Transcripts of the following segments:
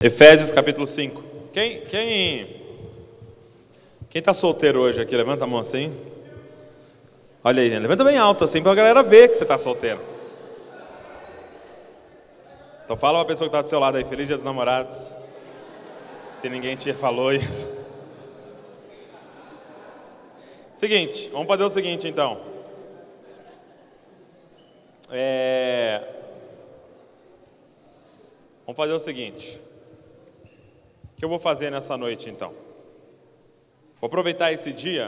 Efésios capítulo 5. Quem está solteiro hoje aqui? Levanta a mão assim. Olha aí, levanta bem alto assim para a galera ver que você está solteiro. Então fala uma pessoa que está do seu lado aí, feliz dia dos namorados. Se ninguém te falou isso. Seguinte, vamos fazer o seguinte então. Vamos fazer o seguinte. O que eu vou fazer nessa noite então? Vou aproveitar esse dia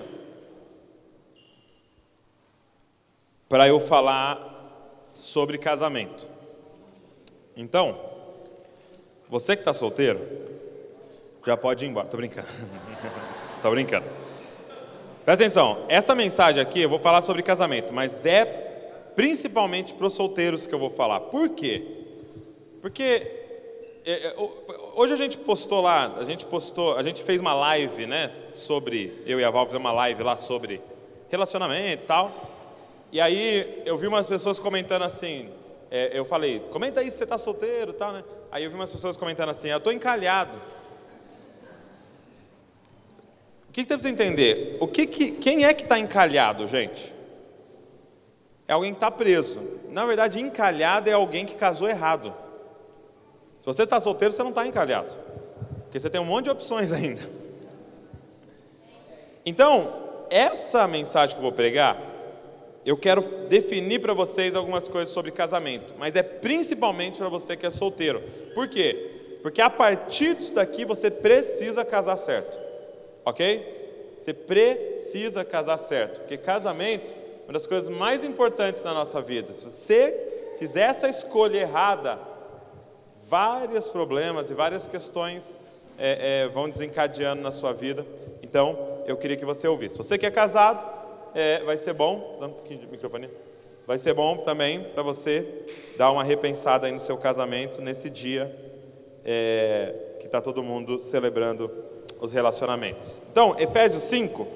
para eu falar sobre casamento. Então, você que está solteiro, já pode ir embora. Tô brincando. Tô brincando. Presta atenção, essa mensagem aqui eu vou falar sobre casamento, mas é principalmente para os solteiros que eu vou falar. Por quê? Porque hoje a gente postou lá, a gente fez uma live, né, sobre, eu e a Val fizemos uma live lá sobre relacionamento e tal, e aí eu vi umas pessoas comentando assim, eu falei, comenta aí se você está solteiro e tal, né, aí eu vi umas pessoas comentando assim, eu estou encalhado. O que você precisa entender? Quem é que está encalhado, gente? É alguém que está preso. Na verdade, encalhado é alguém que casou errado. Se você está solteiro, você não está encalhado, porque você tem um monte de opções ainda. Então, essa mensagem que eu vou pregar, eu quero definir para vocês algumas coisas sobre casamento, mas é principalmente para você que é solteiro. Por quê? Porque a partir disso daqui você precisa casar certo, ok? Você precisa casar certo, porque casamento é uma das coisas mais importantes na nossa vida. Se você fizer essa escolha errada, vários problemas e várias questões vão desencadeando na sua vida. Então, eu queria que você ouvisse. Você que é casado, vai ser bom, dá um pouquinho de microfone, vai ser bom também para você dar uma repensada aí no seu casamento, nesse dia que está todo mundo celebrando os relacionamentos. Então, Efésios 5,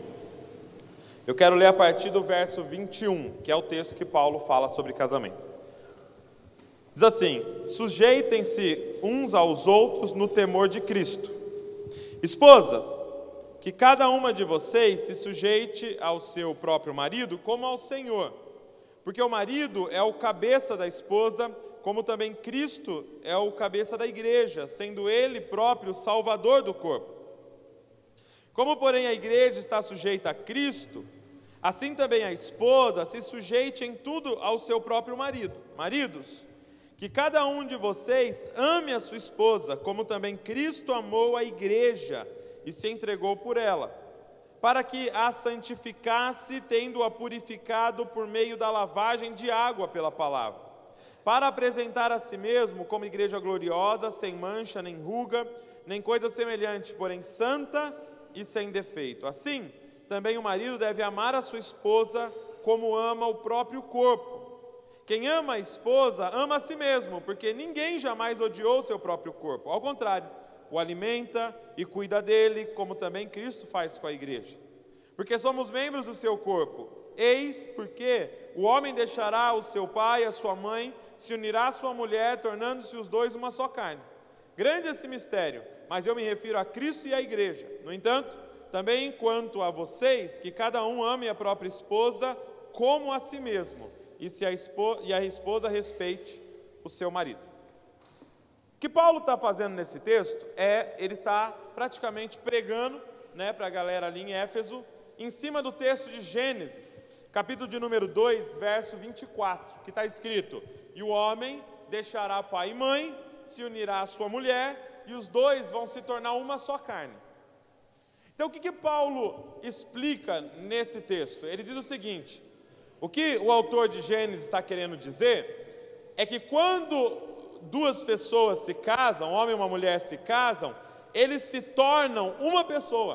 eu quero ler a partir do verso 21, que é o texto que Paulo fala sobre casamento. Diz assim: sujeitem-se uns aos outros no temor de Cristo. Esposas, que cada uma de vocês se sujeite ao seu próprio marido como ao Senhor. Porque o marido é o cabeça da esposa, como também Cristo é o cabeça da igreja, sendo ele próprio o salvador do corpo. Como, porém, a igreja está sujeita a Cristo, assim também a esposa se sujeite em tudo ao seu próprio marido. Maridos, que cada um de vocês ame a sua esposa, como também Cristo amou a igreja e se entregou por ela, para que a santificasse, tendo-a purificado por meio da lavagem de água pela palavra, para apresentar a si mesmo como igreja gloriosa, sem mancha, nem ruga, nem coisa semelhante, porém santa e sem defeito. Assim, também o marido deve amar a sua esposa como ama o próprio corpo. Quem ama a esposa, ama a si mesmo, porque ninguém jamais odiou seu próprio corpo. Ao contrário, o alimenta e cuida dele, como também Cristo faz com a igreja. Porque somos membros do seu corpo. Eis porque o homem deixará o seu pai e a sua mãe, se unirá à sua mulher, tornando-se os dois uma só carne. Grande esse mistério, mas eu me refiro a Cristo e à igreja. No entanto, também quanto a vocês, que cada um ame a própria esposa como a si mesmo, e a esposa respeite o seu marido. O que Paulo está fazendo nesse texto ele está praticamente pregando, né, para a galera ali em Éfeso, em cima do texto de Gênesis, capítulo de número 2, verso 24, que está escrito: e o homem deixará pai e mãe, se unirá à sua mulher, e os dois vão se tornar uma só carne. Então o que Paulo explica nesse texto? Ele diz o seguinte: o que o autor de Gênesis está querendo dizer é que quando duas pessoas se casam, um homem e uma mulher se casam, eles se tornam uma pessoa.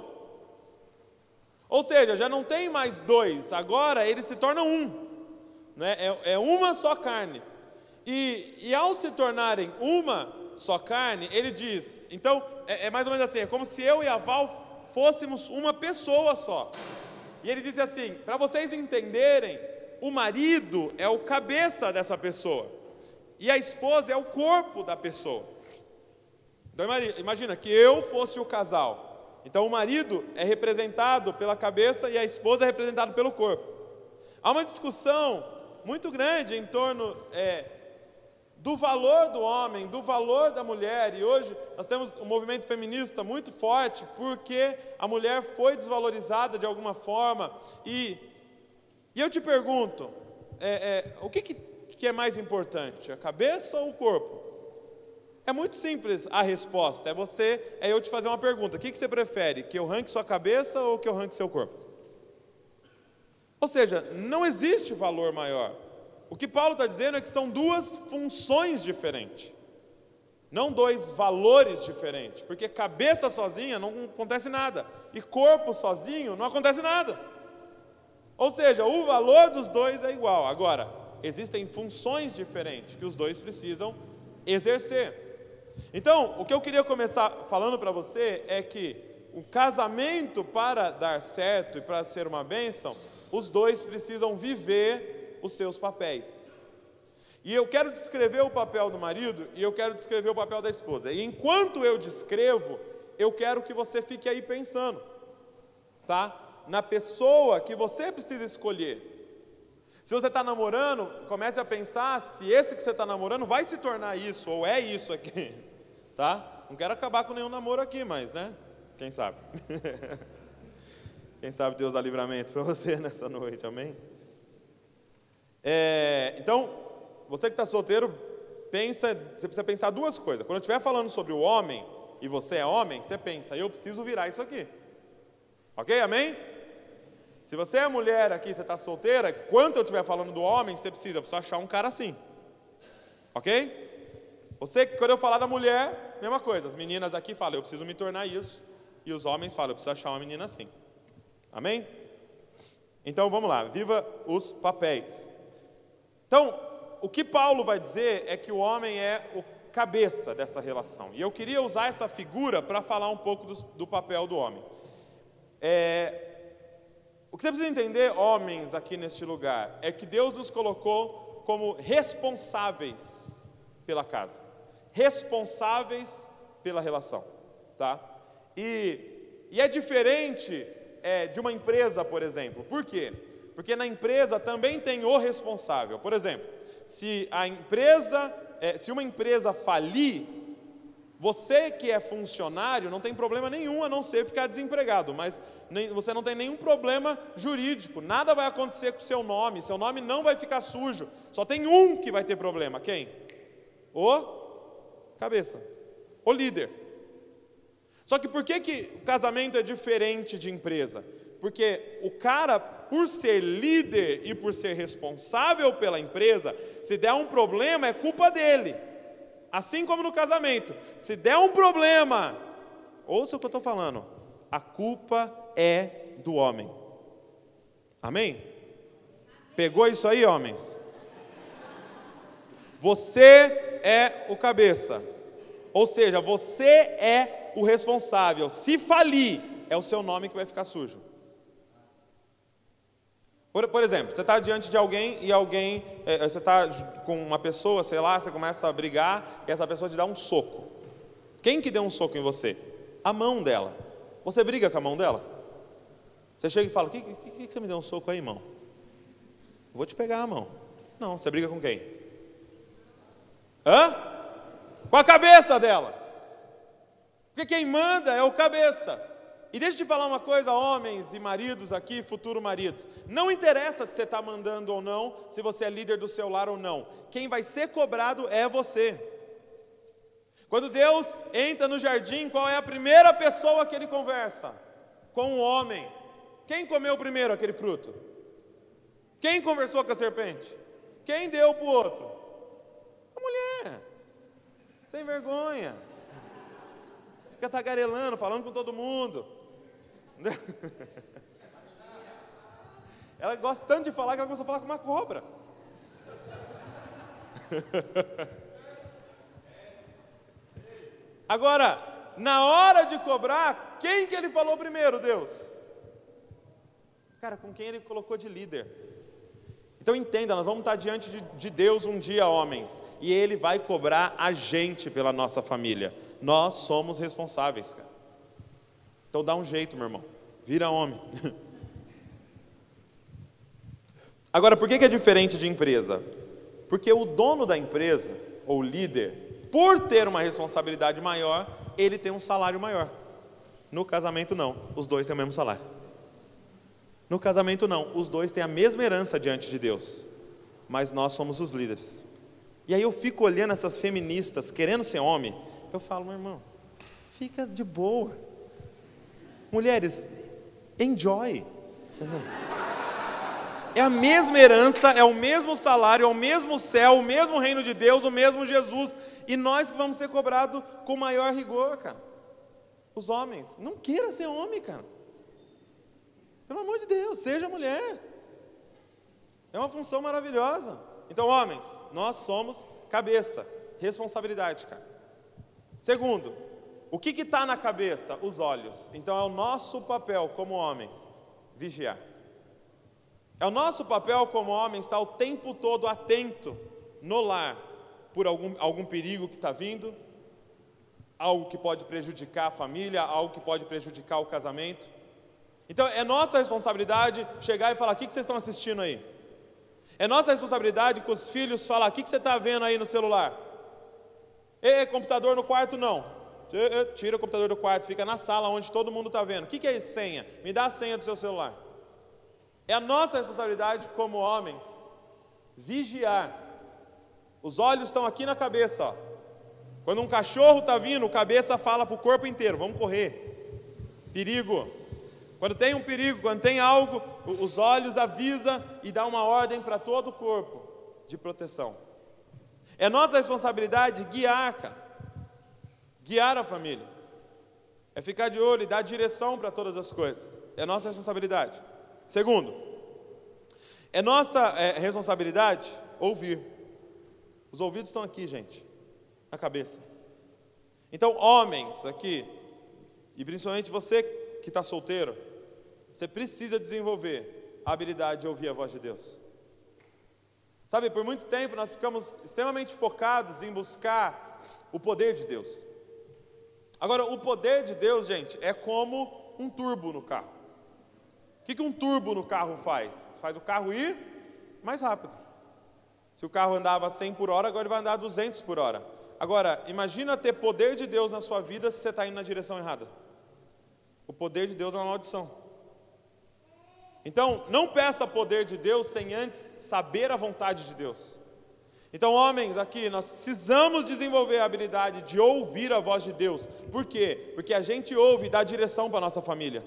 Ou seja, já não tem mais dois, agora eles se tornam um, né? É uma só carne. E ao se tornarem uma só carne, ele diz, então, é mais ou menos assim, é como se eu e a Val fôssemos uma pessoa só. E ele diz assim, para vocês entenderem, o marido é o cabeça dessa pessoa, e a esposa é o corpo da pessoa. Então imagina que eu fosse o casal. Então o marido é representado pela cabeça e a esposa é representada pelo corpo. Há uma discussão muito grande em torno do valor do homem, do valor da mulher. E hoje nós temos um movimento feminista muito forte porque a mulher foi desvalorizada de alguma forma. E eu te pergunto, o que é mais importante, a cabeça ou o corpo? É muito simples a resposta, é eu te fazer uma pergunta: o que você prefere, que eu ranque sua cabeça ou que eu ranque seu corpo? Ou seja, não existe valor maior. O que Paulo está dizendo é que são duas funções diferentes, não dois valores diferentes, porque cabeça sozinha não acontece nada, e corpo sozinho não acontece nada. Ou seja, o valor dos dois é igual. Agora, existem funções diferentes que os dois precisam exercer. Então, o que eu queria começar falando para você é que o casamento, para dar certo e para ser uma bênção, os dois precisam viver os seus papéis. E eu quero descrever o papel do marido e eu quero descrever o papel da esposa. E enquanto eu descrevo, eu quero que você fique aí pensando, tá? Na pessoa que você precisa escolher. Se você está namorando, comece a pensar se esse que você está namorando vai se tornar isso, ou é isso aqui, tá? Não quero acabar com nenhum namoro aqui, mas, né? Quem sabe? Quem sabe Deus dá livramento para você nessa noite, amém? Então, você que está solteiro, você precisa pensar duas coisas. Quando eu estiver falando sobre o homem, e você é homem, você pensa, eu preciso virar isso aqui. Ok, amém? Se você é mulher aqui, você está solteira, quando eu estiver falando do homem, você precisa achar um cara assim. Ok? Você, quando eu falar da mulher, mesma coisa. As meninas aqui falam, eu preciso me tornar isso. E os homens falam, eu preciso achar uma menina assim. Amém? Então, vamos lá. Viva os papéis. Então, o que Paulo vai dizer é que o homem é o cabeça dessa relação. E eu queria usar essa figura para falar um pouco do papel do homem. O que você precisa entender, homens, aqui neste lugar, é que Deus nos colocou como responsáveis pela casa, responsáveis pela relação, tá? E é diferente de uma empresa, por exemplo. Por quê? Porque na empresa também tem o responsável. Por exemplo, se uma empresa falir, você que é funcionário não tem problema nenhum a não ser ficar desempregado, mas você não tem nenhum problema jurídico, nada vai acontecer com o seu nome não vai ficar sujo, só tem um que vai ter problema, quem? O cabeça, o líder. Só que por que o casamento é diferente de empresa? Porque o cara, por ser líder e por ser responsável pela empresa, se der um problema é culpa dele. Assim como no casamento, se der um problema, ouça o que eu estou falando, a culpa é do homem. Amém? Pegou isso aí, homens? Você é o cabeça, ou seja, você é o responsável. Se falir, é o seu nome que vai ficar sujo. Por exemplo, você está diante de alguém e você está com uma pessoa, sei lá, você começa a brigar e essa pessoa te dá um soco. Quem que deu um soco em você? A mão dela. Você briga com a mão dela? Você chega e fala, que você me deu um soco aí, irmão? Eu vou te pegar a mão. Não, você briga com quem? Com a cabeça dela. Porque quem manda é o cabeça. E deixa eu te falar uma coisa, homens e maridos aqui, futuro maridos. Não interessa se você está mandando ou não, se você é líder do seu lar ou não. Quem vai ser cobrado é você. Quando Deus entra no jardim, qual é a primeira pessoa que ele conversa? Com o homem. Quem comeu primeiro aquele fruto? Quem conversou com a serpente? Quem deu para o outro? A mulher. Sem vergonha. Fica tagarelando, falando com todo mundo. Ela gosta tanto de falar que ela começou a falar com uma cobra. Agora, na hora de cobrar, quem que ele falou primeiro, Deus? Cara, com quem ele colocou de líder. Então entenda, nós vamos estar diante de Deus um dia, homens, e Ele vai cobrar a gente pela nossa família. Nós somos responsáveis, cara. Então dá um jeito, meu irmão. Vira homem. Agora, por que é diferente de empresa? Porque o dono da empresa, ou líder, por ter uma responsabilidade maior, ele tem um salário maior. No casamento não, os dois têm o mesmo salário. No casamento não, os dois têm a mesma herança diante de Deus. Mas nós somos os líderes. E aí eu fico olhando essas feministas querendo ser homem, eu falo, meu irmão, fica de boa. Mulheres, enjoy. Entendeu? É a mesma herança, é o mesmo salário, é o mesmo céu, o mesmo reino de Deus, o mesmo Jesus. E nós que vamos ser cobrados com maior rigor, cara. Os homens, não queira ser homem, cara. Pelo amor de Deus, seja mulher. É uma função maravilhosa. Então, homens, nós somos cabeça, responsabilidade, cara. Segundo, o que está na cabeça? Os olhos. Então, é o nosso papel como homens, vigiar. É o nosso papel como homens estar o tempo todo atento no lar por algum perigo que está vindo, algo que pode prejudicar a família, algo que pode prejudicar o casamento. Então, é nossa responsabilidade chegar e falar, o que vocês estão assistindo aí? É nossa responsabilidade com os filhos falar, o que você está vendo aí no celular? Computador no quarto não. Tira o computador do quarto, fica na sala onde todo mundo está vendo. O que é senha? Me dá a senha do seu celular. É a nossa responsabilidade como homens vigiar. Os olhos estão aqui na cabeça, ó. Quando um cachorro está vindo, a cabeça fala para o corpo inteiro, vamos correr. Perigo. Quando tem um perigo, quando tem algo, os olhos avisam e dá uma ordem para todo o corpo de proteção. É nossa responsabilidade guiar, cara. Guiar a família. É ficar de olho e dar direção para todas as coisas. É nossa responsabilidade. Segundo, é nossa responsabilidade ouvir. Os ouvidos estão aqui, gente, na cabeça. Então, homens aqui, e principalmente você que está solteiro, você precisa desenvolver a habilidade de ouvir a voz de Deus. Sabe, por muito tempo nós ficamos extremamente focados em buscar o poder de Deus. Agora, o poder de Deus, gente, é como um turbo no carro. O que um turbo no carro faz? Faz o carro ir mais rápido. Se o carro andava 100 por hora, agora ele vai andar 200 por hora. Agora, imagina ter poder de Deus na sua vida se você está indo na direção errada. O poder de Deus é uma maldição. Então, não peça poder de Deus sem antes saber a vontade de Deus. Então, homens, aqui, nós precisamos desenvolver a habilidade de ouvir a voz de Deus. Por quê? Porque a gente ouve e dá direção para a nossa família.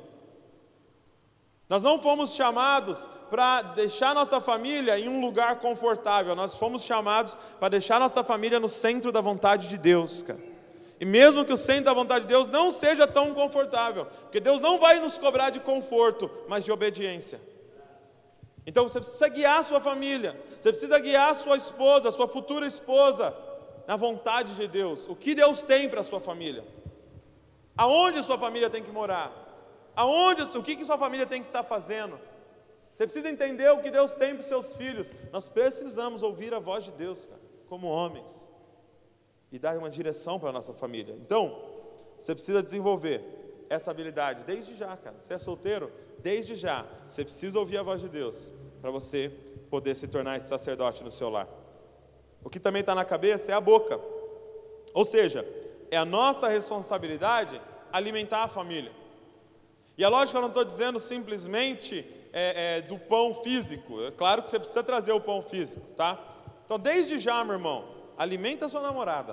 Nós não fomos chamados para deixar nossa família em um lugar confortável. Nós fomos chamados para deixar nossa família no centro da vontade de Deus, cara. E mesmo que o centro da vontade de Deus não seja tão confortável, porque Deus não vai nos cobrar de conforto, mas de obediência. Então você precisa guiar a sua família, você precisa guiar a sua esposa, a sua futura esposa, na vontade de Deus. O que Deus tem para a sua família? Aonde a sua família tem que morar? O que sua família tem que estar fazendo? Você precisa entender o que Deus tem para os seus filhos. Nós precisamos ouvir a voz de Deus, cara, como homens, e dar uma direção para a nossa família. Então, você precisa desenvolver essa habilidade desde já, cara. Você é solteiro? Desde já. Você precisa ouvir a voz de Deus para você poder se tornar esse sacerdote no seu lar. O que também está na cabeça é a boca. Ou seja, é a nossa responsabilidade alimentar a família. E é lógico que eu não estou dizendo simplesmente do pão físico. É claro que você precisa trazer o pão físico, tá? Então, desde já, meu irmão, alimenta a sua namorada,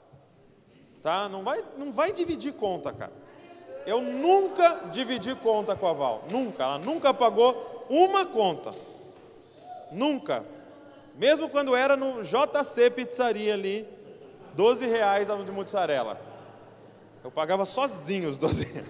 tá? Não vai dividir conta, cara. Eu nunca dividi conta com a Val, nunca. Ela nunca pagou uma conta, nunca. Mesmo quando era no JC Pizzaria ali, R$12 de mussarela. Eu pagava sozinho os 12 reais.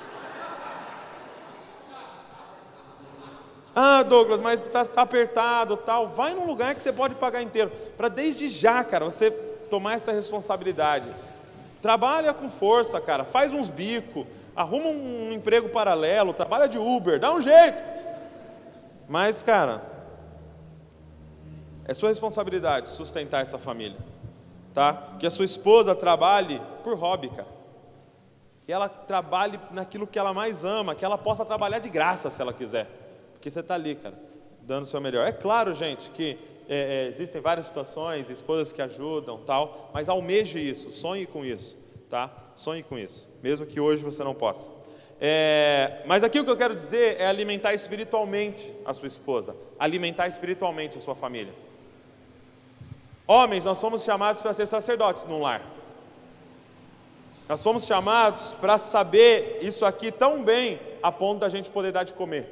Ah, Douglas, mas está apertado, tal. Vai num lugar que você pode pagar inteiro. Para desde já, cara, você tomar essa responsabilidade. Trabalha com força, cara. Faz uns bicos. Arruma um emprego paralelo. Trabalha de Uber. Dá um jeito. Mas, cara, é sua responsabilidade sustentar essa família. tá? Que a sua esposa trabalhe por hobby, cara. Que ela trabalhe naquilo que ela mais ama, que ela possa trabalhar de graça se ela quiser. Porque você está ali, cara, dando o seu melhor. É claro, gente, que existem várias situações, esposas que ajudam, tal, mas almeje isso, sonhe com isso, tá? Sonhe com isso, mesmo que hoje você não possa. Mas aqui o que eu quero dizer é alimentar espiritualmente a sua esposa, alimentar espiritualmente a sua família. Homens, nós fomos chamados para ser sacerdotes num lar. Nós fomos chamados para saber isso aqui tão bem, a ponto da gente poder dar de comer.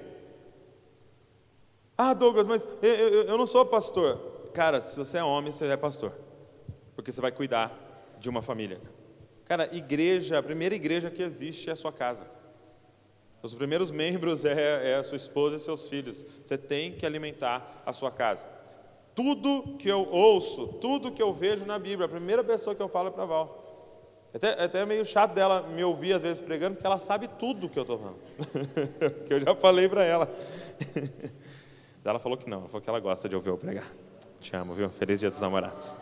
Ah, Douglas, mas eu não sou pastor. Cara, se você é homem, você é pastor. Porque você vai cuidar de uma família. Cara, igreja, a primeira igreja que existe é a sua casa. Os primeiros membros é a sua esposa e seus filhos. Você tem que alimentar a sua casa. Tudo que eu ouço, tudo que eu vejo na Bíblia, a primeira pessoa que eu falo é para a Val. Até é meio chato dela me ouvir às vezes pregando, porque ela sabe tudo que eu estou falando. Que eu já falei para ela. Ela falou que não, ela falou que ela gosta de ouvir eu pregar. Te amo, viu? Feliz Dia dos Namorados.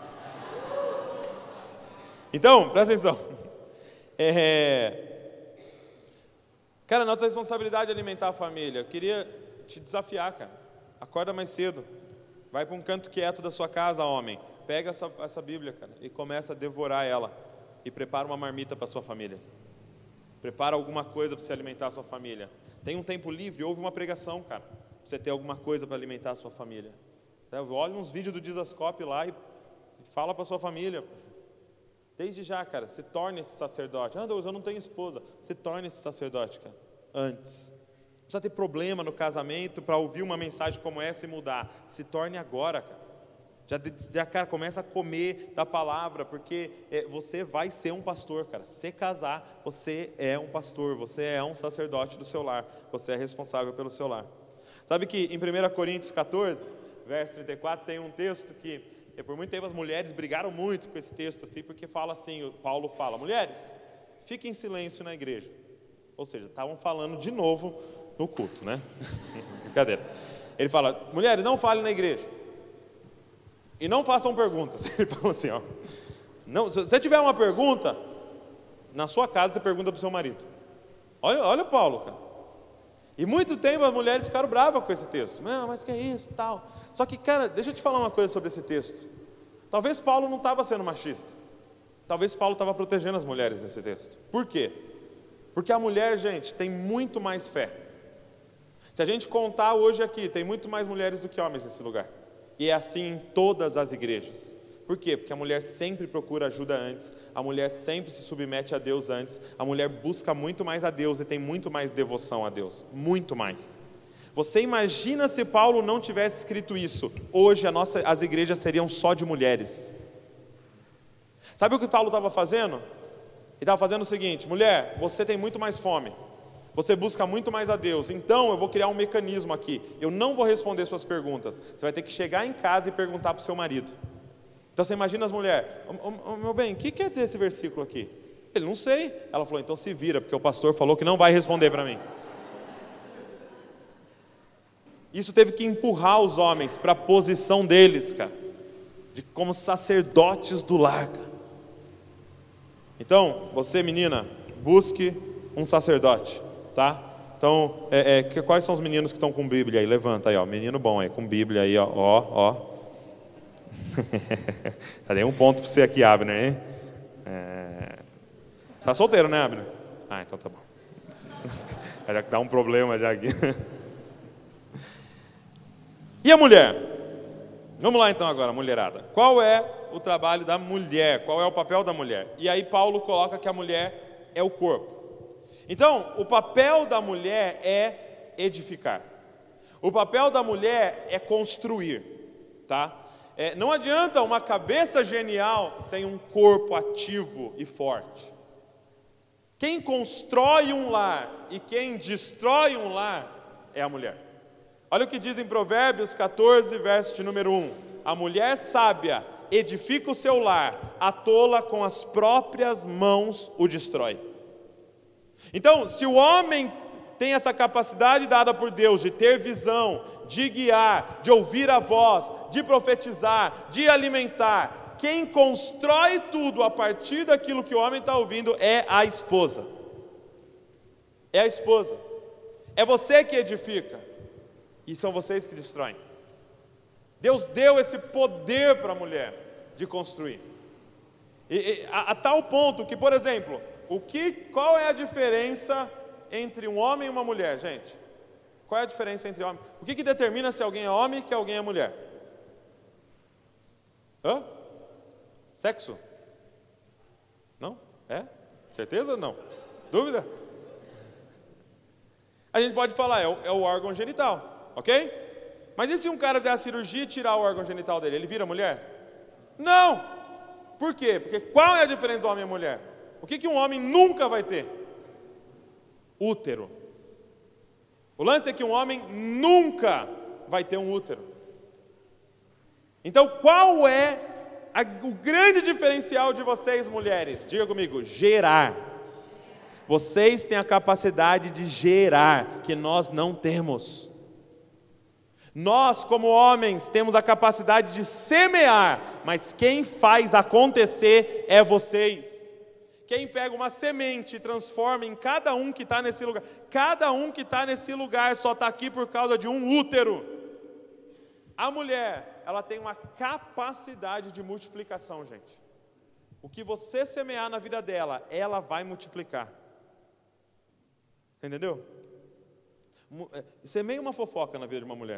Então, presta atenção. Cara, nossa responsabilidade é alimentar a família. Eu queria te desafiar, cara. Acorda mais cedo. Vai para um canto quieto da sua casa, homem. Pega essa Bíblia, cara, e começa a devorar ela. E prepara uma marmita para a sua família. Prepara alguma coisa para você alimentar a sua família. Tem um tempo livre, ouve uma pregação, cara. Pra você ter alguma coisa para alimentar a sua família. Olha uns vídeos do Dizascope lá e fala para a sua família. Desde já, cara, se torne esse sacerdote. Ah, Deus, eu não tenho esposa. Se torne esse sacerdote, cara, antes. Não precisa ter problema no casamento para ouvir uma mensagem como essa e mudar. Se torne agora, cara. Já, cara, começa a comer da palavra, porque você vai ser um pastor, cara. Se casar, você é um pastor, você é um sacerdote do seu lar. Você é responsável pelo seu lar. Sabe que em 1 Coríntios 14, verso 34, tem um texto que, por muito tempo as mulheres brigaram muito com esse texto, assim, porque fala assim, Paulo fala, mulheres, fiquem em silêncio na igreja. Ou seja, estavam falando de novo no culto, né? Brincadeira. Ele fala, mulheres, não falem na igreja. E não façam perguntas. Ele fala assim, ó. Não, se você tiver uma pergunta, na sua casa você pergunta para o seu marido. Olha Paulo, cara. E muito tempo as mulheres ficaram bravas com esse texto. Não, mas que é isso, tal. Só que, cara, deixa eu te falar uma coisa sobre esse texto. Talvez Paulo não estava sendo machista. Talvez Paulo estava protegendo as mulheres nesse texto. Por quê? Porque a mulher, gente, tem muito mais fé. Se a gente contar hoje aqui, tem muito mais mulheres do que homens nesse lugar. E é assim em todas as igrejas. Por quê? Porque a mulher sempre procura ajuda antes, a mulher sempre se submete a Deus antes, a mulher busca muito mais a Deus e tem muito mais devoção a Deus, muito mais. Você imagina se Paulo não tivesse escrito isso? Hoje as igrejas seriam só de mulheres. Sabe o que Paulo estava fazendo? Ele estava fazendo o seguinte, mulher, você tem muito mais fome, você busca muito mais a Deus, então eu vou criar um mecanismo aqui, eu não vou responder suas perguntas, você vai ter que chegar em casa e perguntar para o seu marido. Então você imagina as mulheres, meu bem, o que quer dizer esse versículo aqui? Ele, não sei. Ela falou, então se vira, porque o pastor falou que não vai responder para mim. Isso teve que empurrar os homens para a posição deles, cara, de como sacerdotes do lar, cara. Então, você menina, busque um sacerdote, tá? Então, quais são os meninos que estão com Bíblia aí? Levanta aí, ó, menino bom aí, com Bíblia aí, ó. Dei um ponto para você aqui, Abner, hein? Tá solteiro, né, Abner? Ah, então tá bom. Já que dá um problema já aqui. E a mulher? Vamos lá então agora, mulherada. Qual é o trabalho da mulher? Qual é o papel da mulher? E aí Paulo coloca que a mulher é o corpo. Então, o papel da mulher é edificar. O papel da mulher é construir, tá? Não adianta uma cabeça genial sem um corpo ativo e forte. Quem constrói um lar e quem destrói um lar é a mulher. Olha o que diz em Provérbios 14, verso de número 1. A mulher sábia edifica o seu lar, a tola com as próprias mãos o destrói. Então, se o homem tem essa capacidade dada por Deus de ter visão, de guiar, de ouvir a voz, de profetizar, de alimentar, quem constrói tudo a partir daquilo que o homem está ouvindo é a esposa. É a esposa. É você que edifica. E são vocês que destroem. Deus deu esse poder para a mulher de construir. A tal ponto que, por exemplo, qual é a diferença entre um homem e uma mulher, gente? Qual é a diferença entre homem? O que determina se alguém é homem e que alguém é mulher? Sexo? Não? É? Certeza? Não? Dúvida? A gente pode falar, é o órgão genital, ok? Mas e se um cara fizer a cirurgia e tirar o órgão genital dele, ele vira mulher? Não! Por quê? Porque qual é a diferença do homem e mulher? O que um homem nunca vai ter? Útero. O lance é que um homem nunca vai ter um útero. Então qual é o grande diferencial de vocês, mulheres? Diga comigo, gerar. Vocês têm a capacidade de gerar, que nós não temos. Nós, como homens, temos a capacidade de semear, mas quem faz acontecer é vocês. Quem pega uma semente e transforma em cada um que está nesse lugar. Cada um que está nesse lugar só está aqui por causa de um útero. A mulher, ela tem uma capacidade de multiplicação, gente. O que você semear na vida dela, ela vai multiplicar. Entendeu? Semeia uma fofoca na vida de uma mulher.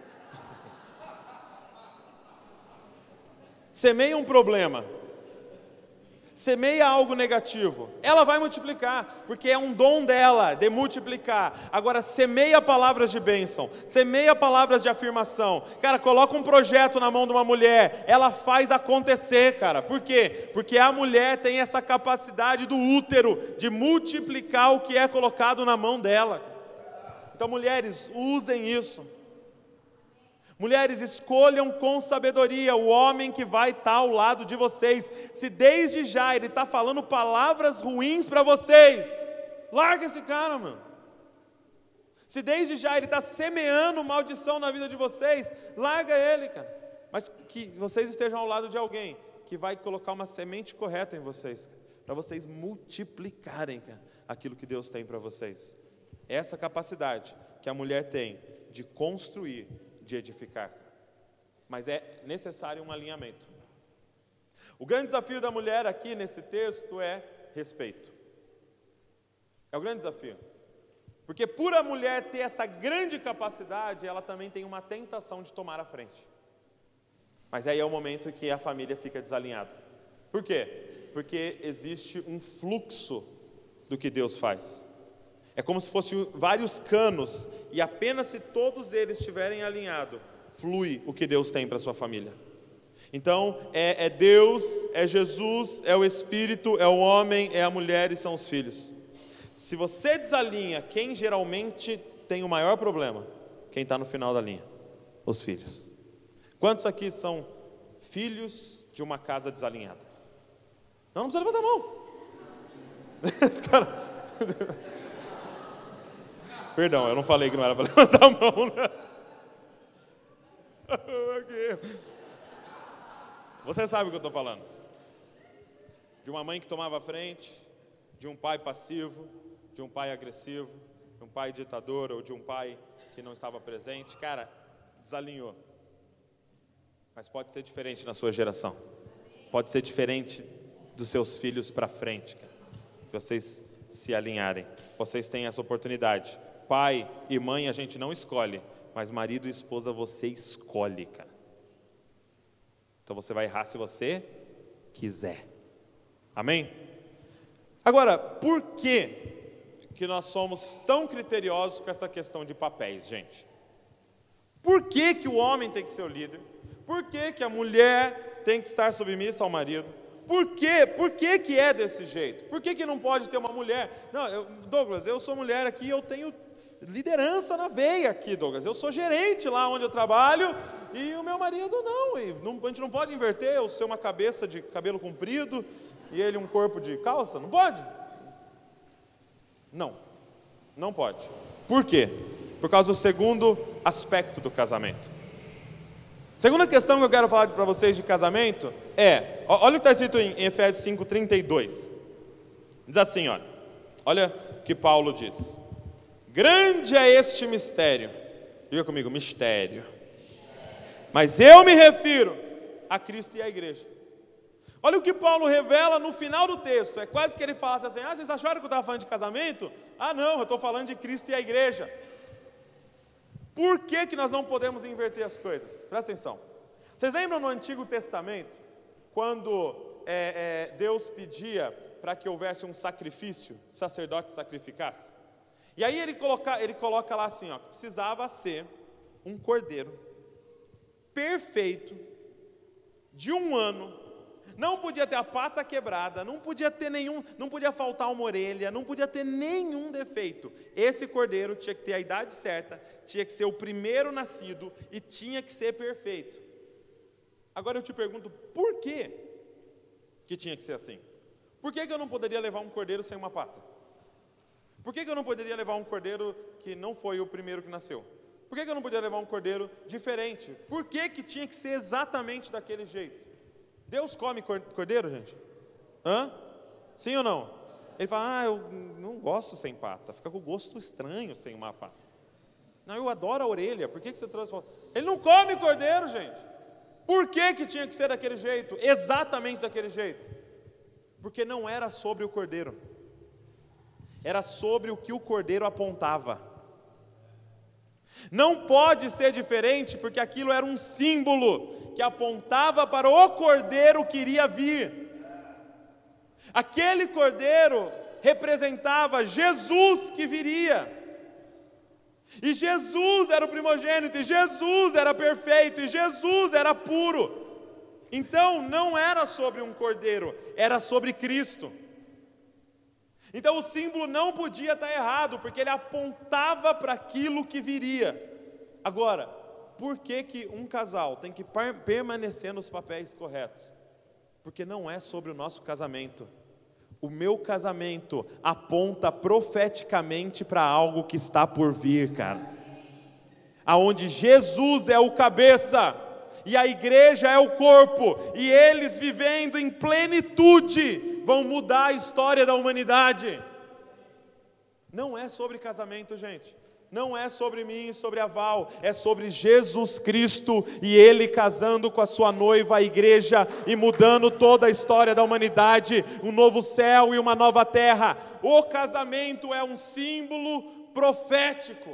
Semeia um problema. Semeia algo negativo. Ela vai multiplicar, porque é um dom dela de multiplicar. Agora, semeia palavras de bênção. Semeia palavras de afirmação. Cara, coloca um projeto na mão de uma mulher. Ela faz acontecer, cara. Por quê? Porque a mulher tem essa capacidade do útero de multiplicar o que é colocado na mão dela. Então, mulheres, usem isso. Mulheres, escolham com sabedoria o homem que vai estar ao lado de vocês. Se desde já ele está falando palavras ruins para vocês, larga esse cara, mano. Se desde já ele está semeando maldição na vida de vocês, larga ele, cara. Mas que vocês estejam ao lado de alguém que vai colocar uma semente correta em vocês, para vocês multiplicarem, cara, aquilo que Deus tem para vocês. Essa capacidade que a mulher tem de construir, de edificar. Mas é necessário um alinhamento. O grande desafio da mulher aqui nesse texto é respeito. É o grande desafio. Porque por a mulher ter essa grande capacidade, ela também tem uma tentação de tomar a frente. Mas aí é o momento em que a família fica desalinhada. Por quê? Porque existe um fluxo do que Deus faz. É como se fossem vários canos, e apenas se todos eles estiverem alinhados, flui o que Deus tem para a sua família. Então, é Deus, é Jesus, é o Espírito, é o homem, é a mulher e são os filhos. Se você desalinha, quem geralmente tem o maior problema? Quem está no final da linha? Os filhos. Quantos aqui são filhos de uma casa desalinhada? Não precisa levantar a mão. Esse cara... Perdão, eu não falei que não era para levantar a mão, né? Você sabe o que eu estou falando. De uma mãe que tomava a frente, de um pai passivo, de um pai agressivo, de um pai ditador ou de um pai que não estava presente. Cara, desalinhou. Mas pode ser diferente na sua geração. Pode ser diferente dos seus filhos para frente, cara. Que vocês se alinharem. Vocês têm essa oportunidade. Pai e mãe a gente não escolhe, mas marido e esposa você escolhe, cara. Então você vai errar se você quiser. Amém? Agora, por que nós somos tão criteriosos com essa questão de papéis, gente? Por que o homem tem que ser o líder? Por que a mulher tem que estar submissa ao marido? Por quê? Por que é desse jeito? Por que não pode ter uma mulher? Não, Douglas, eu sou mulher aqui, eu tenho liderança na veia aqui, Douglas. Eu sou gerente lá onde eu trabalho e o meu marido não. A gente não pode inverter, eu ser uma cabeça de cabelo comprido e ele um corpo de calça? Não pode? Não pode. Por quê? Por causa do segundo aspecto do casamento. Segunda questão que eu quero falar para vocês de casamento olha o que está escrito em Efésios 5:32. Diz assim, olha o que Paulo diz. Grande é este mistério. Diga comigo, mistério. Mas eu me refiro a Cristo e à igreja. Olha o que Paulo revela no final do texto. É quase que ele falasse assim, vocês acharam que eu estava falando de casamento? Não, eu estou falando de Cristo e a igreja. Por que nós não podemos inverter as coisas? Presta atenção. Vocês lembram no Antigo Testamento, quando Deus pedia para que houvesse um sacrifício, o sacerdote sacrificasse? E aí ele coloca lá assim, precisava ser um cordeiro perfeito, de 1 ano, não podia ter a pata quebrada, não podia faltar uma orelha, não podia ter nenhum defeito. Esse cordeiro tinha que ter a idade certa, tinha que ser o primeiro nascido e tinha que ser perfeito. Agora eu te pergunto, por que tinha que ser assim? Por que eu não poderia levar um cordeiro sem uma pata? Por que eu não poderia levar um cordeiro que não foi o primeiro que nasceu? Por que eu não poderia levar um cordeiro diferente? Por que tinha que ser exatamente daquele jeito? Deus come cordeiro, gente? Sim ou não? Ele fala, eu não gosto sem pata, fica com gosto estranho sem uma pata. Não, eu adoro a orelha, por que você trouxe? Ele não come cordeiro, gente. Por que tinha que ser daquele jeito? Exatamente daquele jeito? Porque não era sobre o cordeiro, era sobre o que o cordeiro apontava. Não pode ser diferente, porque aquilo era um símbolo que apontava para o cordeiro que iria vir. Aquele cordeiro representava Jesus que viria. E Jesus era o primogênito, e Jesus era perfeito, e Jesus era puro. Então não era sobre um cordeiro, era sobre Cristo. Então o símbolo não podia estar errado, porque ele apontava para aquilo que viria. Agora, por que um casal tem que permanecer nos papéis corretos? Porque não é sobre o nosso casamento. O meu casamento aponta profeticamente para algo que está por vir, cara. Aonde Jesus é o cabeça e a igreja é o corpo, e eles vivendo em plenitude vão mudar a história da humanidade. Não é sobre casamento, gente. Não é sobre mim e sobre a Val, é sobre Jesus Cristo e Ele casando com a sua noiva, a igreja, e mudando toda a história da humanidade, um novo céu e uma nova terra. O casamento é um símbolo profético,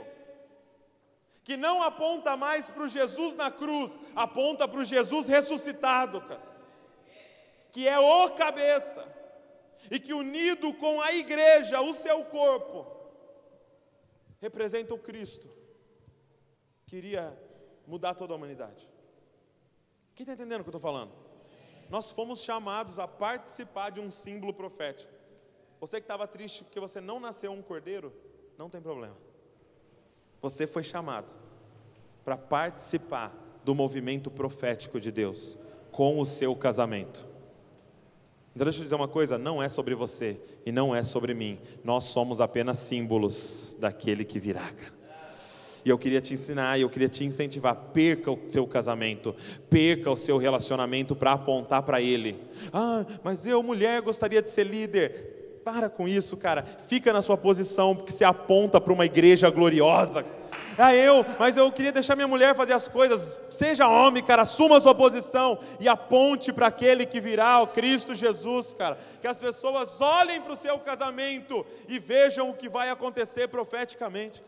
que não aponta mais para o Jesus na cruz, aponta para o Jesus ressuscitado, cara, que é o cabeça, e que unido com a igreja, o seu corpo, representa o Cristo, que iria mudar toda a humanidade. Quem está entendendo o que eu estou falando? Nós fomos chamados a participar de um símbolo profético. Você que estava triste porque você não nasceu um cordeiro, não tem problema. Você foi chamado para participar do movimento profético de Deus com o seu casamento. Então deixa eu dizer uma coisa, não é sobre você e não é sobre mim. Nós somos apenas símbolos daquele que virá, cara. E eu queria te ensinar, eu queria te incentivar, perca o seu casamento, perca o seu relacionamento para apontar para Ele. Mas eu, mulher, gostaria de ser líder. Para com isso, cara. Fica na sua posição, porque você aponta para uma igreja gloriosa. Mas eu queria deixar minha mulher fazer as coisas. Seja homem, cara, assuma a sua posição e aponte para aquele que virá, o Cristo Jesus, cara. Que as pessoas olhem para o seu casamento e vejam o que vai acontecer profeticamente.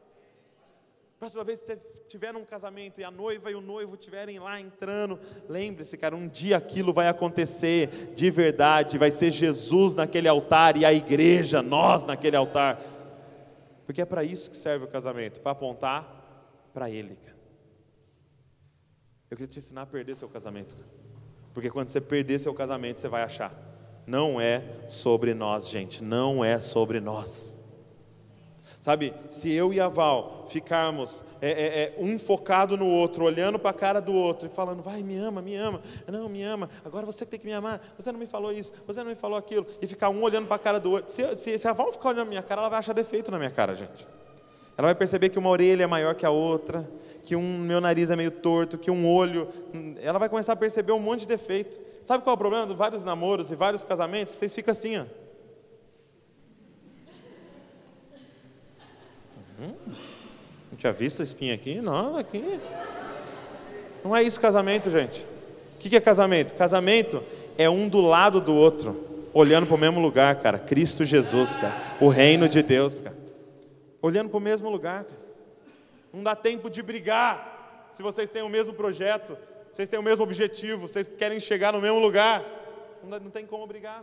Próxima vez que você estiver num casamento e a noiva e o noivo estiverem lá entrando, lembre-se, cara, um dia aquilo vai acontecer de verdade. Vai ser Jesus naquele altar e a igreja, nós naquele altar. Porque é para isso que serve o casamento, para apontar para Ele, cara. Eu queria te ensinar a perder seu casamento, cara. Porque quando você perder seu casamento, você vai achar. Não é sobre nós, gente, não é sobre nós. Sabe, se eu e a Val ficarmos um focado no outro, olhando para a cara do outro e falando, vai, me ama, não, me ama, agora você que tem que me amar, você não me falou isso, você não me falou aquilo, e ficar um olhando para a cara do outro, se a Val ficar olhando na minha cara, ela vai achar defeito na minha cara, gente. Ela vai perceber que uma orelha é maior que a outra, que meu nariz é meio torto, que um olho... Ela vai começar a perceber um monte de defeito. Sabe qual é o problema de vários namoros e vários casamentos? Vocês ficam assim, ó. Não tinha visto a espinha aqui? Não, aqui. Não é isso casamento, gente. O que é casamento? Casamento é um do lado do outro, olhando para o mesmo lugar, cara. Cristo Jesus, cara. O reino de Deus, cara. Olhando para o mesmo lugar, cara. Não dá tempo de brigar se vocês têm o mesmo projeto, vocês têm o mesmo objetivo, vocês querem chegar no mesmo lugar. Não tem como brigar.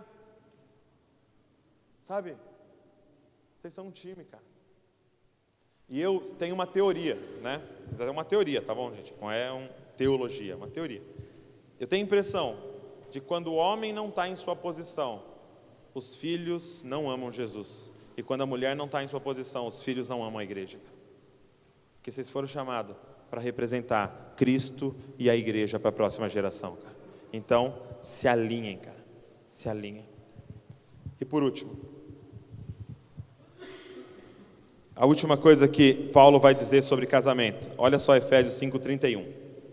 Sabe? Vocês são um time, cara. E eu tenho uma teoria, né? É uma teoria, tá bom, gente? Não é uma teologia, é uma teoria. Eu tenho a impressão de quando o homem não está em sua posição, os filhos não amam Jesus. E quando a mulher não está em sua posição, os filhos não amam a igreja. Porque vocês foram chamados para representar Cristo e a igreja para a próxima geração, cara. Então, se alinhem, cara. Se alinhem. E por último, a última coisa que Paulo vai dizer sobre casamento. Olha só Efésios 5:31.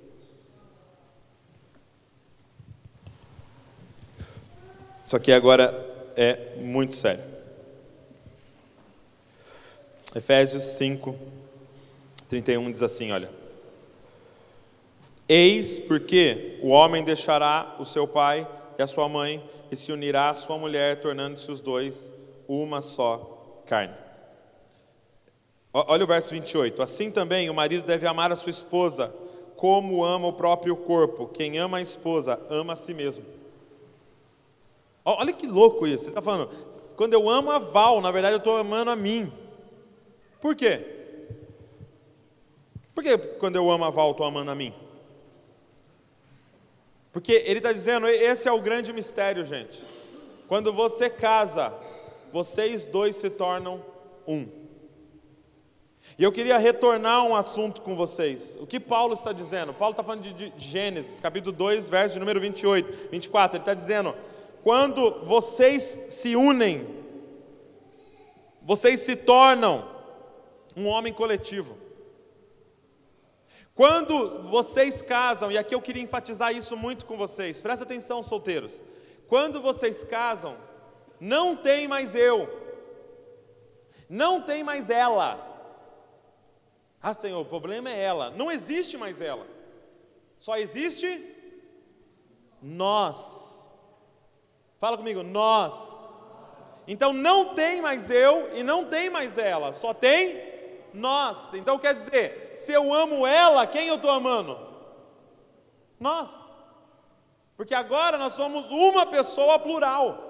Isso aqui agora é muito sério. Efésios 5:31 diz assim, olha. Eis porque o homem deixará o seu pai e a sua mãe e se unirá à sua mulher, tornando-se os dois uma só carne. Olha o verso 28. Assim também o marido deve amar a sua esposa como ama o próprio corpo. Quem ama a esposa, ama a si mesmo. Olha que louco isso. Você está falando, quando eu amo a Val, na verdade eu estou amando a mim. Por quê? Por que quando eu amo a Val, eu estou amando a mim? Porque ele está dizendo, esse é o grande mistério, gente. Quando você casa, vocês dois se tornam um. E eu queria retornar um assunto com vocês. O que Paulo está dizendo? Paulo está falando de Gênesis, capítulo 2, verso de número 28, 24. Ele está dizendo, quando vocês se unem, vocês se tornam um homem coletivo. Quando vocês casam, e aqui eu queria enfatizar isso muito com vocês, presta atenção, solteiros. Quando vocês casam, não tem mais eu, não tem mais ela. Ah, Senhor, o problema é ela. Não existe mais ela. Só existe nós. Fala comigo, nós. Então não tem mais eu e não tem mais ela. Só tem nós. Então quer dizer, se eu amo ela, quem eu estou amando? Nós. Porque agora nós somos uma pessoa plural.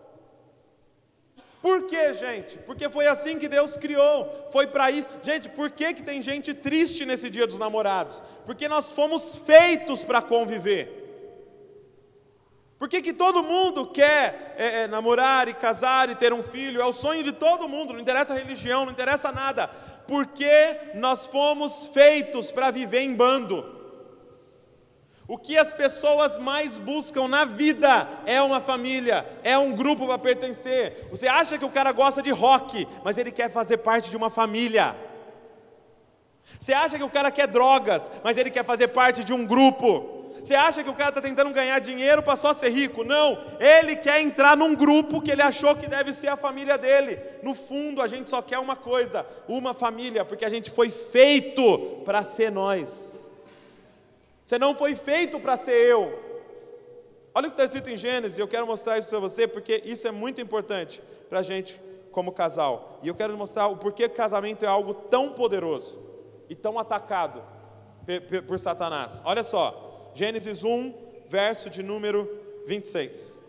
Por quê, gente? Porque foi assim que Deus criou, foi para isso. Gente, por que tem gente triste nesse dia dos namorados? Porque nós fomos feitos para conviver. Por que todo mundo quer namorar e casar e ter um filho? É o sonho de todo mundo, não interessa a religião, não interessa nada. Porque nós fomos feitos para viver em bando. O que as pessoas mais buscam na vida é uma família, é um grupo para pertencer. Você acha que o cara gosta de rock, mas ele quer fazer parte de uma família. Você acha que o cara quer drogas, mas ele quer fazer parte de um grupo. Você acha que o cara está tentando ganhar dinheiro para só ser rico? Não, ele quer entrar num grupo que ele achou que deve ser a família dele. No fundo, a gente só quer uma coisa, uma família, porque a gente foi feito para ser nós. Você não foi feito para ser eu. Olha o que está escrito em Gênesis, eu quero mostrar isso para você, porque isso é muito importante para a gente como casal. E eu quero mostrar o porquê casamento é algo tão poderoso e tão atacado por Satanás. Olha só, Gênesis 1, verso de número 26.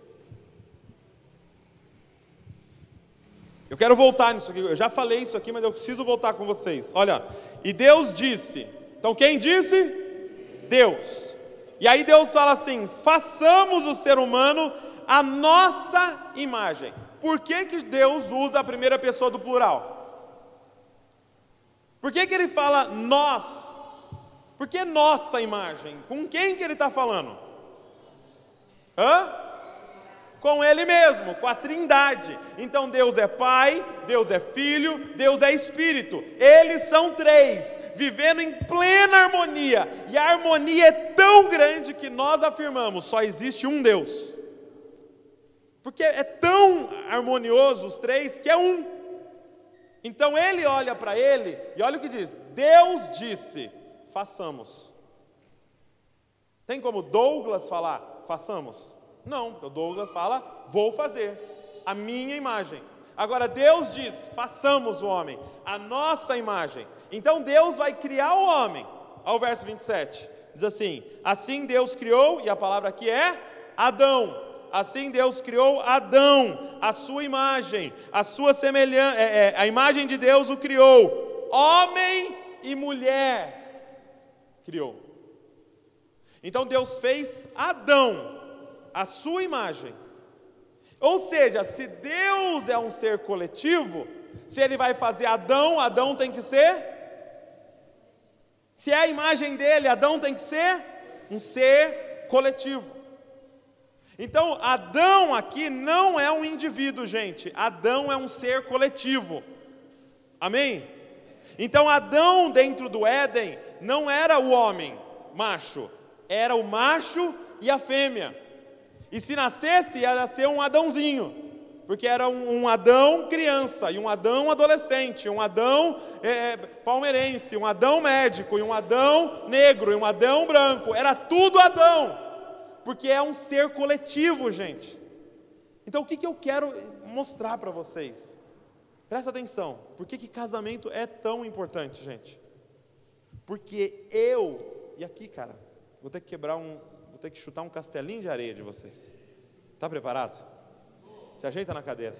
Eu quero voltar nisso aqui, eu já falei isso aqui, mas eu preciso voltar com vocês. Olha, e Deus disse, então quem disse? Deus. E aí Deus fala assim, façamos o ser humano a nossa imagem. Por que Deus usa a primeira pessoa do plural? Por que ele fala nós? Por que nossa imagem? Com quem que ele está falando? Com Ele mesmo, com a Trindade. Então Deus é Pai, Deus é Filho, Deus é Espírito. Eles são três, vivendo em plena harmonia. E a harmonia é tão grande que nós afirmamos, só existe um Deus. Porque é tão harmonioso os três que é um. Então ele olha para ele e olha o que diz: Deus disse, façamos. Tem como Douglas falar, façamos? Não, o Douglas fala, vou fazer, a minha imagem. Agora Deus diz, façamos o homem, a nossa imagem. Então Deus vai criar o homem. Olha o verso 27, diz assim: assim Deus criou, e a palavra aqui é Adão. Assim Deus criou Adão, a sua imagem, a sua semelhança, a imagem de Deus o criou, homem e mulher criou. Então Deus fez Adão, a sua imagem. Ou seja, se Deus é um ser coletivo, se Ele vai fazer Adão, Adão tem que ser, se é a imagem dele, Adão tem que ser um ser coletivo. Então, Adão aqui não é um indivíduo, gente. Adão é um ser coletivo. Amém? Então, Adão dentro do Éden não era o homem macho, era o macho e a fêmea. E se nascesse, ia ser um Adãozinho, porque era um Adão criança, e um Adão adolescente, um Adão palmeirense, um Adão médico, e um Adão negro, e um Adão branco. Era tudo Adão. Porque é um ser coletivo, gente. Então o que eu quero mostrar para vocês? Presta atenção. Por que casamento é tão importante, gente? Porque e aqui, cara, vou ter que chutar um castelinho de areia de vocês. Está preparado? Se ajeita na cadeira.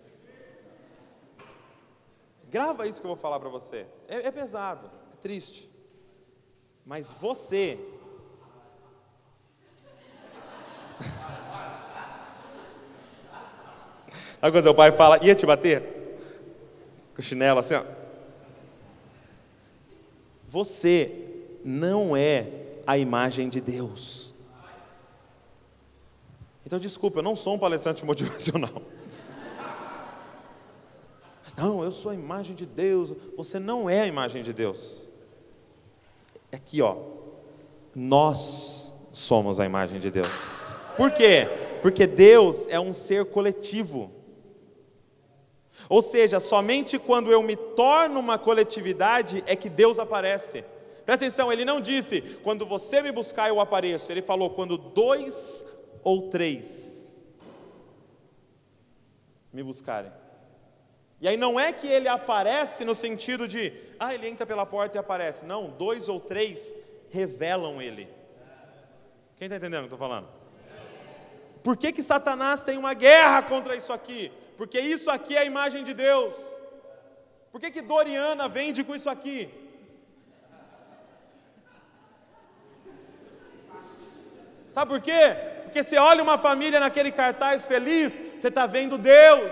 Grava isso que eu vou falar para você. É pesado, é triste. Mas você... Sabe quando seu pai fala, ia te bater? Com o chinelo assim, ó. Você não é a imagem de Deus. Então, desculpa, eu não sou um palestrante motivacional. Não, eu sou a imagem de Deus. Você não é a imagem de Deus. Aqui, ó. Nós somos a imagem de Deus. Por quê? Porque Deus é um ser coletivo. Ou seja, somente quando eu me torno uma coletividade é que Deus aparece. Presta atenção, Ele não disse, quando você me buscar eu apareço. Ele falou, quando 2 ou 3 me buscarem. E aí não é que Ele aparece no sentido de, Ele entra pela porta e aparece. Não, 2 ou 3 revelam Ele. Quem está entendendo o que eu estou falando? Por que Satanás tem uma guerra contra isso aqui? Porque isso aqui é a imagem de Deus. Por que Doriana vende com isso aqui? Sabe por quê? Porque você olha uma família naquele cartaz feliz, você está vendo Deus.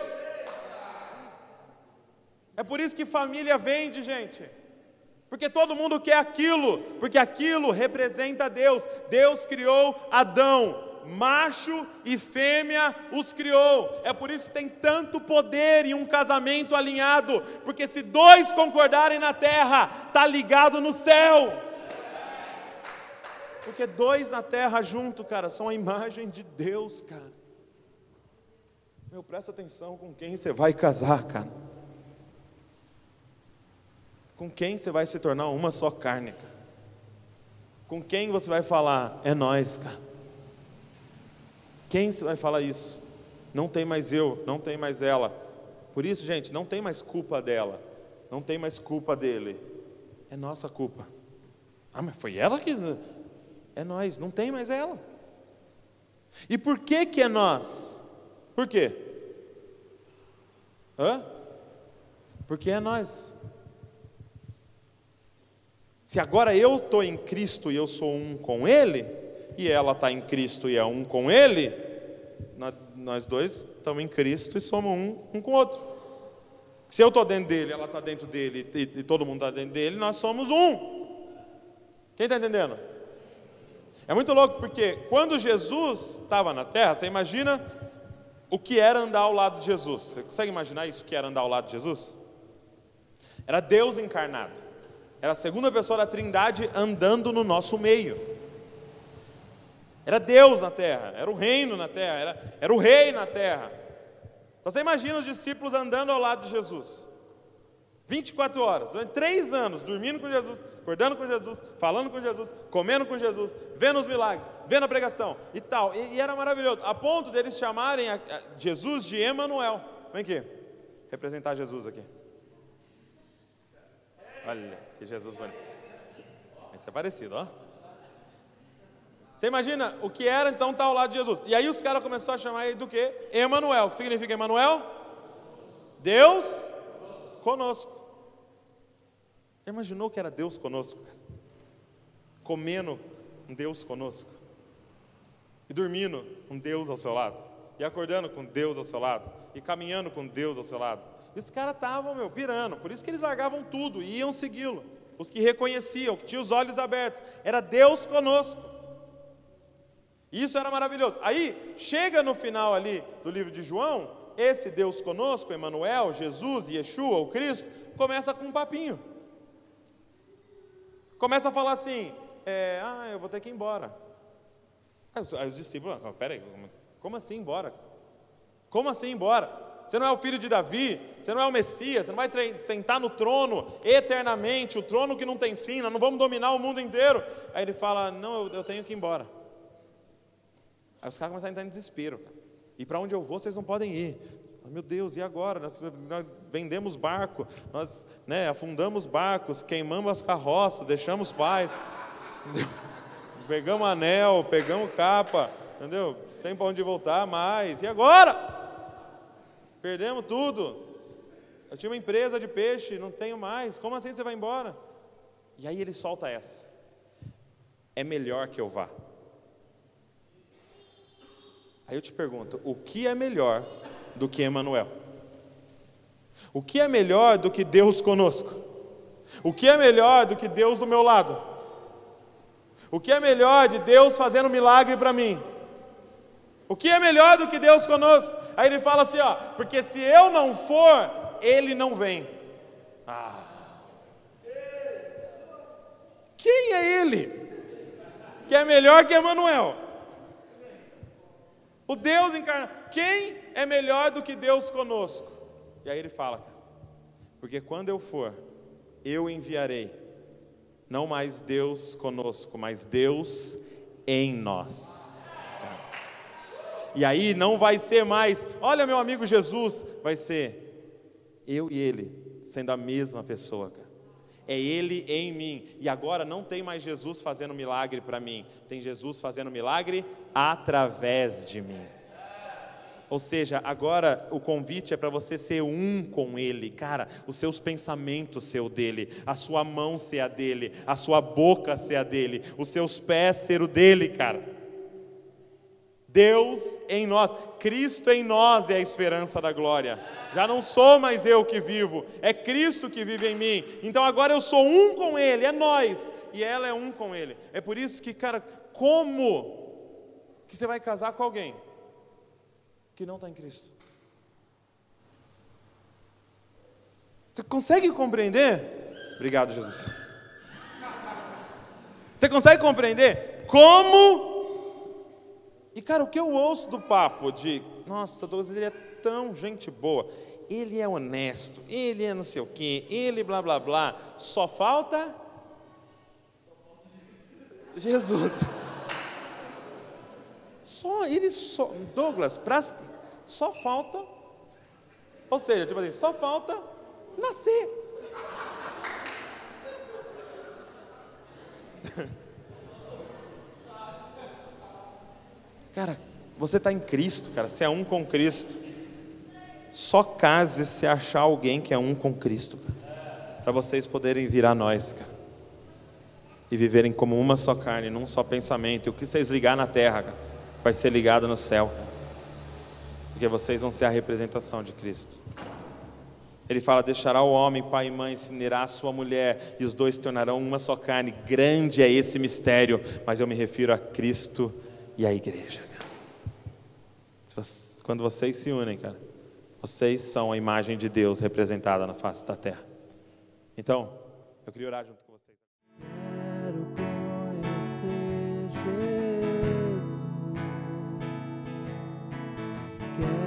É por isso que família vende, gente. Porque todo mundo quer aquilo, porque aquilo representa Deus. Deus criou Adão. Macho e fêmea os criou. É por isso que tem tanto poder em um casamento alinhado. Porque se 2 concordarem na terra, está ligado no céu. Porque 2 na terra junto, cara, são a imagem de Deus, cara. Meu, presta atenção com quem você vai casar, cara. Com quem você vai se tornar uma só carne, cara. Com quem você vai falar, é nós, cara. Quem vai falar isso? Não tem mais eu, não tem mais ela. Por isso, gente, não tem mais culpa dela, não tem mais culpa dele. É nossa culpa. Mas foi ela que... É nós, não tem mais ela. E por que é nós? Por quê? Porque é nós. Se agora eu estou em Cristo e eu sou um com Ele, e ela está em Cristo e é um com Ele, nós dois estamos em Cristo e somos um com o outro. Se eu estou dentro dele, ela está dentro dele e todo mundo está dentro dele, nós somos um. Quem está entendendo? É muito louco porque quando Jesus estava na terra, você imagina o que era andar ao lado de Jesus. Você consegue imaginar isso, o que era andar ao lado de Jesus? Era Deus encarnado. Era a segunda pessoa da Trindade andando no nosso meio. Era Deus na terra, era o reino na terra, era o rei na terra. Então você imagina os discípulos andando ao lado de Jesus. 24 horas, durante 3 anos, dormindo com Jesus, acordando com Jesus, falando com Jesus, comendo com Jesus, vendo os milagres, vendo a pregação e tal. E era maravilhoso, a ponto deles chamarem Jesus de Emanuel. Vem aqui, representar Jesus aqui. Olha que Jesus bonito. Esse é parecido, ó. Você imagina o que era então estar ao lado de Jesus. E aí os caras começaram a chamar ele do quê? Emanuel. O que significa Emanuel? Deus conosco. Já imaginou que era Deus conosco? Comendo um Deus conosco. E dormindo com Deus ao seu lado. E acordando com Deus ao seu lado. E caminhando com Deus ao seu lado. E os caras estavam, pirando. Por isso que eles largavam tudo e iam segui-lo. Os que reconheciam, que tinham os olhos abertos. Era Deus conosco. Isso era maravilhoso. Aí, chega no final ali do livro de João, esse Deus conosco, Emanuel, Jesus, Yeshua, o Cristo, começa com um papinho. Começa a falar assim, eu vou ter que ir embora. Aí os discípulos, peraí, como assim ir embora? Como assim ir embora? Você não é o filho de Davi, você não é o Messias, você não vai sentar no trono eternamente, o trono que não tem fim, nós não vamos dominar o mundo inteiro. Aí ele fala, não, eu tenho que ir embora. Aí os caras começaram a entrar em desespero. E para onde eu vou, vocês não podem ir. Meu Deus, e agora? Nós vendemos barco, nós afundamos barcos, queimamos as carroças, deixamos pais, pegamos anel, pegamos capa, entendeu? Tem para onde voltar mais. E agora? Perdemos tudo. Eu tinha uma empresa de peixe, não tenho mais. Como assim você vai embora? E aí ele solta essa. É melhor que eu vá. Aí eu te pergunto, o que é melhor do que Emanuel? O que é melhor do que Deus conosco? O que é melhor do que Deus do meu lado? O que é melhor de Deus fazendo milagre para mim? O que é melhor do que Deus conosco? Aí ele fala assim, porque se eu não for, ele não vem. Quem é ele? Que é melhor que Emanuel? O Deus encarnado. Quem é melhor do que Deus conosco? E aí ele fala, porque quando eu for, eu enviarei, não mais Deus conosco, mas Deus em nós. E aí não vai ser mais, olha meu amigo Jesus, vai ser eu e ele, sendo a mesma pessoa, cara. É ele em mim. E agora não tem mais Jesus fazendo milagre para mim, tem Jesus fazendo milagre através de mim. Ou seja, agora o convite é para você ser um com Ele. Cara, os seus pensamentos ser o dele, a sua mão ser a dele, a sua boca ser a dele, os seus pés ser o dele, cara. Deus em nós, Cristo em nós é a esperança da glória. Já não sou mais eu que vivo, é Cristo que vive em mim. Então agora eu sou um com Ele, é nós, e ela é um com Ele. É por isso que, cara, como que você vai casar com alguém que não está em Cristo? Você consegue compreender? Obrigado, Jesus. Você consegue compreender como? E cara, o que eu ouço do papo de, nossa, Douglas, ele é tão gente boa, ele é honesto, ele é não sei o quê, ele blá blá blá, só falta Jesus. Douglas, só falta, ou seja, tipo assim, só falta nascer. Cara, você está em Cristo, cara, você é um com Cristo. Só case se achar alguém que é um com Cristo, para vocês poderem virar nós, cara, e viverem como uma só carne, num só pensamento. E o que vocês ligar na terra, cara, vai ser ligado no céu, cara, porque vocês vão ser a representação de Cristo. Ele fala, deixará o homem, pai e mãe, se unirá a sua mulher, e os dois se tornarão uma só carne. Grande é esse mistério, mas eu me refiro a Cristo e a igreja. quando vocês se unem, cara, vocês são a imagem de Deus representada na face da terra. Então, eu queria orar junto com vocês. Quero conhecer Jesus.